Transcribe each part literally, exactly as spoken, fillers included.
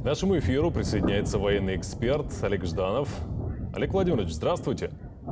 К нашему эфиру присоединяется военный эксперт Олег Жданов. Олег Владимирович, здравствуйте.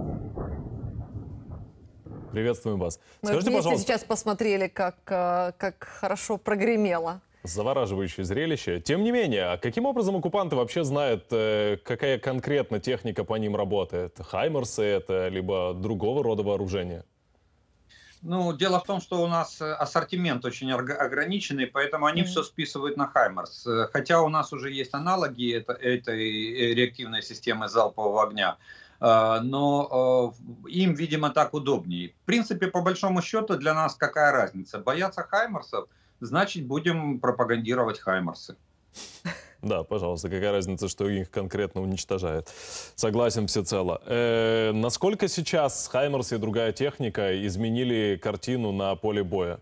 Приветствуем вас. Мы Скажите, вместе пожалуйста, сейчас посмотрели, как, э, как хорошо прогремело. завораживающее зрелище. Тем не менее, а каким образом оккупанты вообще знают, э, какая конкретно техника по ним работает? Хаймерсы это, либо другого рода вооружение? Ну, дело в том, что у нас э, ассортимент очень орг- ограниченный, поэтому они все Мгм. списывают на Хаймерс. Э, Хотя у нас уже есть аналоги это- этой э, реактивной системы залпового огня, э, но э, им, видимо, так удобнее. В принципе, по большому счету, для нас какая разница? Бояться Хаймерсов, значит, будем пропагандировать Хаймерсы. Да, пожалуйста, какая разница, что их конкретно уничтожает. Согласен всецело. Э, насколько сейчас Хаймерсы и другая техника изменили картину на поле боя?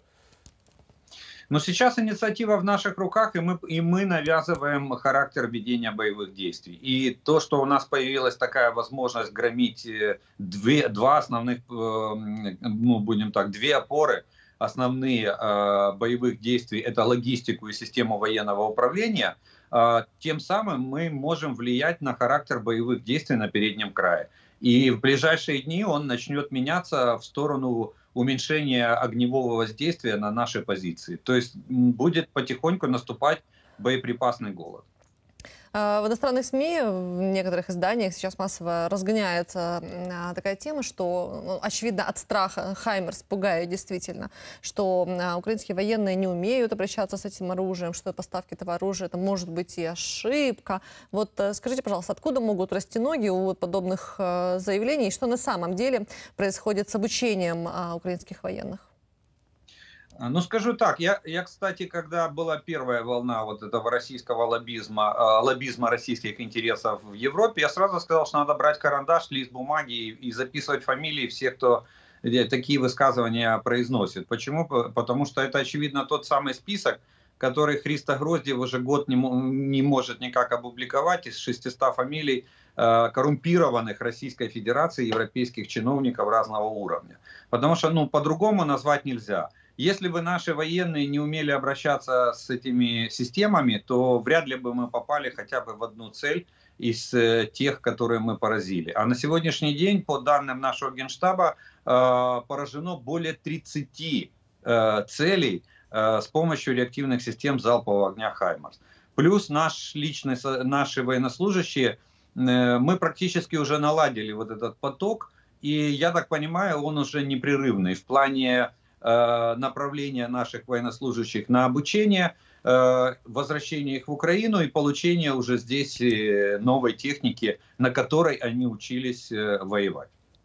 Но сейчас инициатива в наших руках, и мы, и мы навязываем характер ведения боевых действий. И то, что у нас появилась такая возможность громить э, две, два основных, э, м, ну, будем так, две опоры основные э, боевых действий, это логистику и систему военного управления, э, тем самым мы можем влиять на характер боевых действий на переднем крае. И в ближайшие дни он начнет меняться в сторону уменьшения огневого воздействия на наши позиции. То есть м, будет потихоньку наступать боеприпасный голод. А, В иностранных СМИ, в некоторых изданиях сейчас массово разгоняется м, а, такая тема, что, ну, очевидно, от страха Хаймерс пугает действительно, что а, украинские военные не умеют обращаться с этим оружием, что поставки этого оружия это может быть и ошибка. Вот э, скажите, пожалуйста, откуда могут расти ноги у вот подобных э, заявлений, и что на самом деле происходит с обучением а, украинских военных? А, Ну, скажу так, я, я, кстати, когда была первая волна вот этого российского лоббизма, э, лоббизма российских интересов в Европе, я сразу сказал, что надо брать карандаш, лист бумаги и, и записывать фамилии всех, кто э, такие высказывания произносит. Почему? П- Потому что это, очевидно, тот самый список, который Христо Гроздьев уже год не, мо- не может никак опубликовать из шестисот фамилий э, коррумпированных Российской Федерации, европейских чиновников разного уровня. Потому что, ну, по-другому назвать нельзя. Если бы наши военные не умели обращаться с этими системами, то вряд ли бы мы попали хотя бы в одну цель из э, тех, которые мы поразили. А на сегодняшний день, по данным нашего Генштаба, э, поражено более тридцати э, целей э, с помощью реактивных систем залпового огня «Хаймарс». Плюс наш личный, со- наши военнослужащие, э, мы практически уже наладили вот этот поток, и я так понимаю, он уже непрерывный в плане э, направления наших военнослужащих на обучение, э, возвращение их в Украину и получение уже здесь э, новой техники, на которой они учились э, воевать.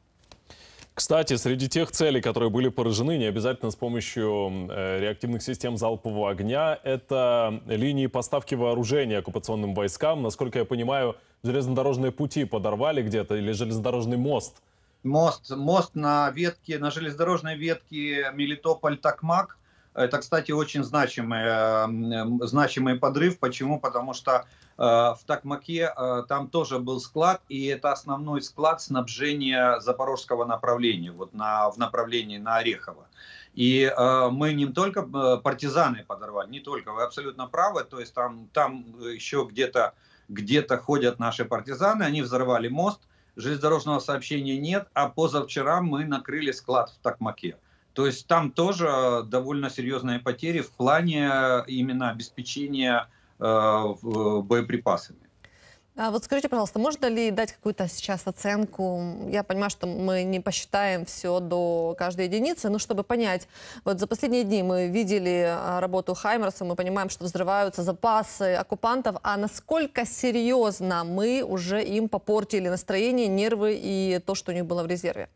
Кстати, среди тех целей, которые были поражены, не обязательно с помощью э, реактивных систем залпового огня, это линии поставки вооружения оккупационным войскам. Насколько я понимаю, железнодорожные пути подорвали где-то или железнодорожный мост. Мост, мост на ветке, на железнодорожной ветке Мелитополь-Токмак. Это, кстати, очень значимый, э, значимый подрыв. Почему? Потому что э, в Токмаке э, там тоже был склад, и это основной склад снабжения запорожского направления, вот на, в направлении на Орехово. И э, мы не только э, партизаны подорвали, не только, вы абсолютно правы, то есть там, там еще где-то где-то ходят наши партизаны, они взорвали мост. Железнодорожного сообщения нет, а позавчера мы накрыли склад в Токмаке. То есть там тоже довольно серьезные потери в плане именно обеспечения э, боеприпасами. А вот скажите, пожалуйста, можно ли дать какую-то сейчас оценку? Я понимаю, что мы не посчитаем все до каждой единицы, но чтобы понять, вот за последние дни мы видели а, работу Хаймерса, мы понимаем, что взрываются запасы оккупантов, а насколько серьезно мы уже им попортили настроение, нервы и то, что у них было в резерве?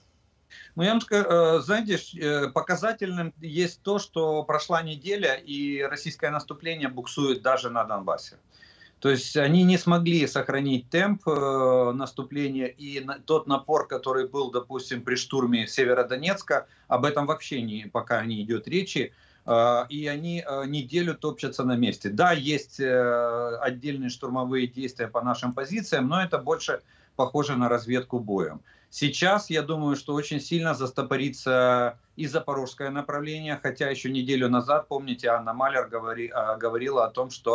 Ну, я вам скажу, знаете, показательным есть то, что прошла неделя, и российское наступление буксует даже на Донбассе. То есть они не смогли сохранить темп э, наступления, и на, тот напор, который был, допустим, при штурме Северодонецка, об этом вообще не, пока не идет речи, э, и они э, неделю топчутся на месте. Да, есть э, отдельные штурмовые действия по нашим позициям, но это больше похоже на разведку боем. Сейчас, я думаю, что очень сильно застопорится и запорожское направление, хотя еще неделю назад, помните, Анна Малер говори, говорила о том, что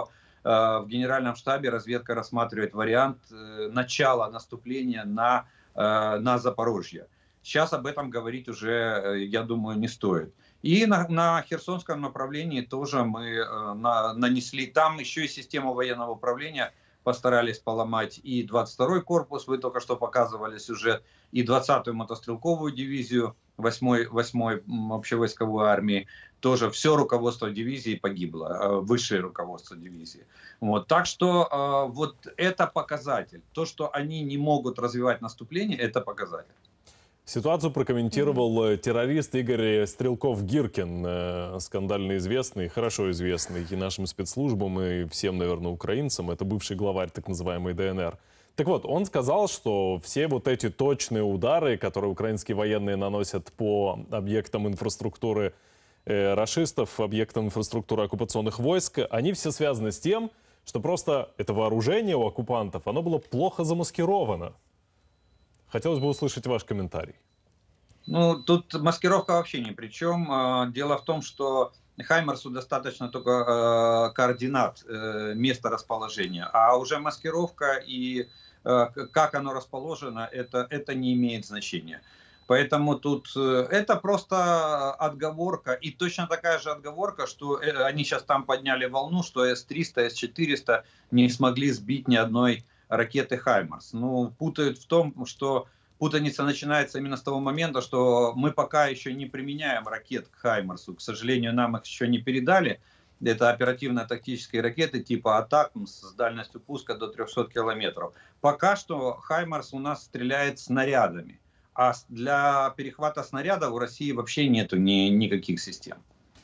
в Генеральном штабе разведка рассматривает вариант начала наступления на, на Запорожье. Сейчас об этом говорить уже, я думаю, не стоит. И на, на Херсонском направлении тоже мы на, нанесли, там еще и систему военного управления постарались поломать, и двадцать второй корпус, вы только что показывали сюжет, и двадцатую мотострелковую дивизию восьмой, восьмой общевойсковой армии. Тоже все руководство дивизии погибло, высшее руководство дивизии. Вот. Так что вот это показатель. То, что они не могут развивать наступление, это показатель. Ситуацию прокомментировал mm-hmm. террорист Игорь Стрелков-Гиркин, скандально известный, хорошо известный и нашим спецслужбам, и всем, наверное, украинцам. Это бывший главарь так называемой ДНР. Так вот, он сказал, что все вот эти точные удары, которые украинские военные наносят по объектам инфраструктуры э, рашистов, объектам инфраструктуры оккупационных войск, они все связаны с тем, что просто это вооружение у оккупантов, оно было плохо замаскировано. Хотелось бы услышать ваш комментарий. Ну, тут маскировка вообще ни при чем. Дело в том, что Хаймерсу достаточно только координат места расположения, а уже маскировка и как оно расположено, это, это не имеет значения. Поэтому тут это просто отговорка, и точно такая же отговорка, что они сейчас там подняли волну, что эс триста, эс четыреста не смогли сбить ни одной ракеты «Хаймарс». Ну, путают в том, что путаница начинается именно с того момента, что мы пока еще не применяем ракет к «Хаймарсу». К сожалению, нам их еще не передали. Это оперативно-тактические ракеты типа «Атакмс» с дальностью пуска до трёхсот километров. Пока что «Хаймарс» у нас стреляет снарядами. А для перехвата снарядов у России вообще нету ни, никаких систем.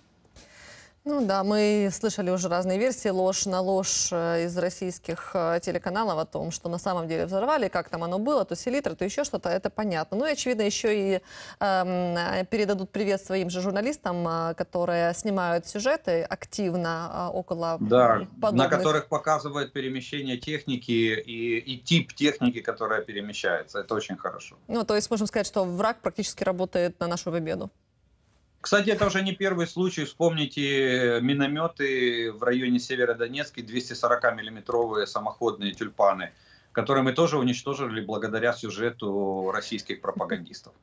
Ну да, мы слышали уже разные версии, ложь на ложь из российских телеканалов о том, что на самом деле взорвали, как там оно было, то селитра, то еще что-то, это понятно. Ну и, очевидно, еще и э, передадут привет своим же журналистам, которые снимают сюжеты активно около да, подобных. На которых показывают перемещение техники и, и тип техники, которая перемещается. Это очень хорошо. Ну, то есть можем сказать, что враг практически работает на нашу победу. Кстати, это уже не первый случай. Вспомните минометы в районе Северодонецка, двести сорокамиллиметровые самоходные тюльпаны, которые мы тоже уничтожили благодаря сюжету российских пропагандистов.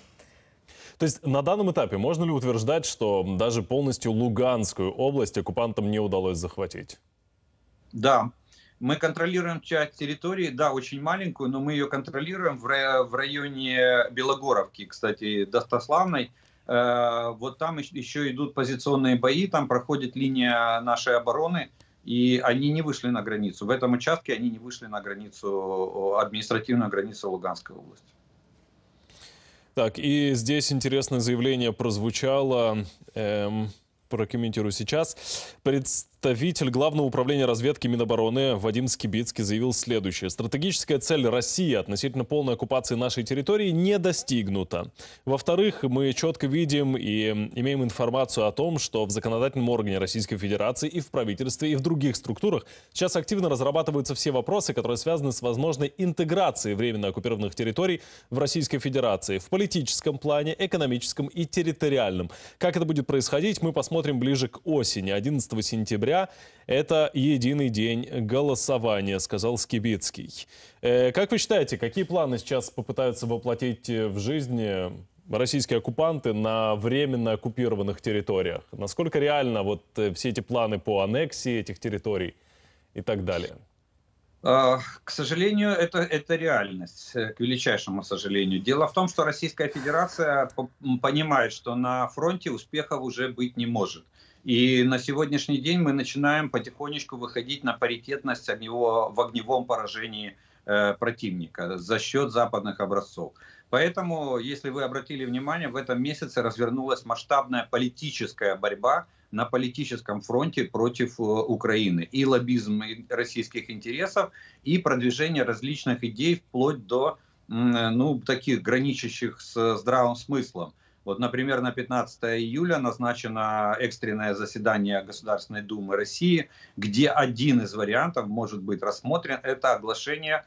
То есть на данном этапе можно ли утверждать, что даже полностью Луганскую область оккупантам не удалось захватить? Да. Мы контролируем часть территории, да, очень маленькую, но мы ее контролируем в районе Белогоровки, кстати, Достославной. Вот там еще идут позиционные бои, там проходит линия нашей обороны, и они не вышли на границу. В этом участке они не вышли на границу, административную границу Луганской области. Так, и здесь интересное заявление прозвучало, эм, прокомментирую сейчас. Представитель Главного управления разведки Минобороны Вадим Скибицкий заявил следующее. Стратегическая цель России относительно полной оккупации нашей территории не достигнута. Во-вторых, мы четко видим и имеем информацию о том, что в законодательном органе Российской Федерации и в правительстве, и в других структурах сейчас активно разрабатываются все вопросы, которые связаны с возможной интеграцией временно оккупированных территорий в Российской Федерации в политическом плане, экономическом и территориальном. Как это будет происходить, мы посмотрим ближе к осени. одиннадцатого сентября это единый день голосования, сказал Скибицкий. Э, как вы считаете, какие планы сейчас попытаются воплотить в жизнь российские оккупанты на временно оккупированных территориях? Насколько реально вот все эти планы по аннексии этих территорий и так далее? К сожалению, это, это реальность, к величайшему сожалению. Дело в том, что Российская Федерация понимает, что на фронте успехов уже быть не может. И на сегодняшний день мы начинаем потихонечку выходить на паритетность огнево, в огневом поражении э, противника за счет западных образцов. Поэтому, если вы обратили внимание, в этом месяце развернулась масштабная политическая борьба на политическом фронте против э, Украины. И лоббизм российских интересов, и продвижение различных идей вплоть до э, ну, таких граничащих с здравым смыслом. Вот, например, на пятнадцатое июля назначено экстренное заседание Государственной Думы России, где один из вариантов может быть рассмотрен. Это оглашение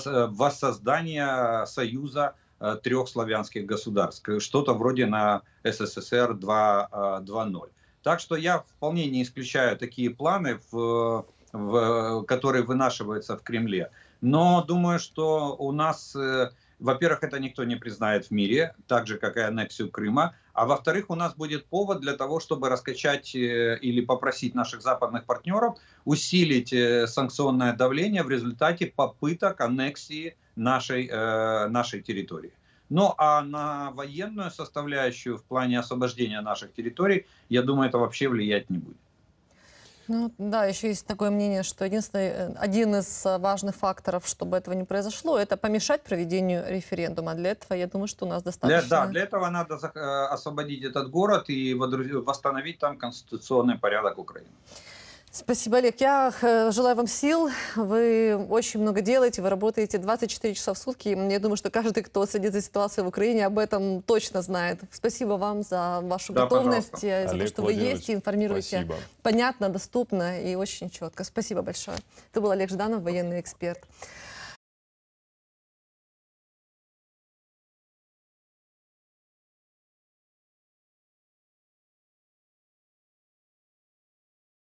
воссоздания союза трех славянских государств. Что-то вроде на эс эс эс эр два ноль. Так что я вполне не исключаю такие планы в, в, который вынашивается в Кремле. Но думаю, что у нас, во-первых, это никто не признает в мире, так же, как и аннексию Крыма. А во-вторых, у нас будет повод для того, чтобы раскачать или попросить наших западных партнеров усилить санкционное давление в результате попыток аннексии нашей, нашей территории. Ну а на военную составляющую в плане освобождения наших территорий, я думаю, это вообще влиять не будет. Ну, да, еще есть такое мнение, что единственный, один из важных факторов, чтобы этого не произошло, это помешать проведению референдума. Для этого, я думаю, что у нас достаточно... Для, да, для этого надо освободить этот город и восстановить там конституционный порядок Украины. Спасибо, Олег. Я желаю вам сил. Вы очень много делаете, вы работаете двадцать четыре часа в сутки. Я думаю, что каждый, кто следит за ситуацией в Украине, об этом точно знает. Спасибо вам за вашу да, готовность, пожалуйста. за Олег то, что вы есть и информируете спасибо. понятно, доступно и очень четко. Спасибо большое. Это был Олег Жданов, военный эксперт.